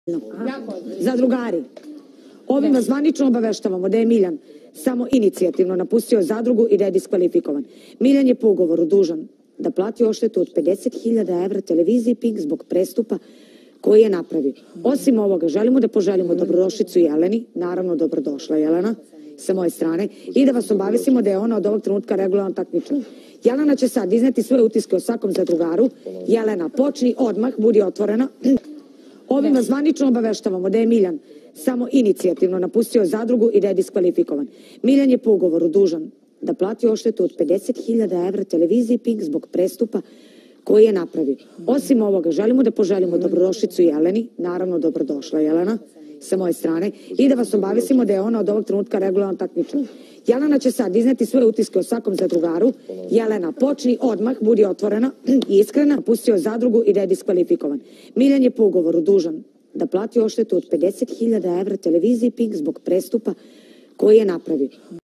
Zadrugari, ovim vas zvanično obaveštavamo da je Miljan samo inicijativno napustio zadrugu i da je diskvalifikovan. Miljan je po ugovoru dužan da plati odštetu od 50.000 evra televiziji Pink zbog prestupa koji je napravio. Osim ovoga, želimo da poželimo dobrodošlicu Jeleni, naravno dobrodošla Jelena, sa moje strane, i da vas obavestimo da je ona od ovog trenutka regularno takmičar. Jelena će sad izneti svoje utiske o svakom zadrugaru. Jelena, počni odmah, budi otvorena. Ovim vas zvanično obaveštavamo da je Miljan samo inicijativno napustio zadrugu i da je diskvalifikovan. Miljan je po ugovoru dužan da plati odštetu od 50.000 evra televiziji Pink zbog prestupa koji je napravio. Osim ovoga, želimo da poželimo dobrodošlicu Jeleni, naravno dobrodošla Jelena, sa moje strane, i da vas obavestimo da je ona od ovog trenutka regularno takmičar. Jelena će sad izneti svoje utiske o svakom zadrugaru. Jelena, počni odmah, budi otvorena i iskrena, napustio zadrugu i da je diskvalifikovan. Miljan je po ugovoru dužan da plati odštetu od 50.000 evra televiziji Pink zbog prestupa koji je napravio.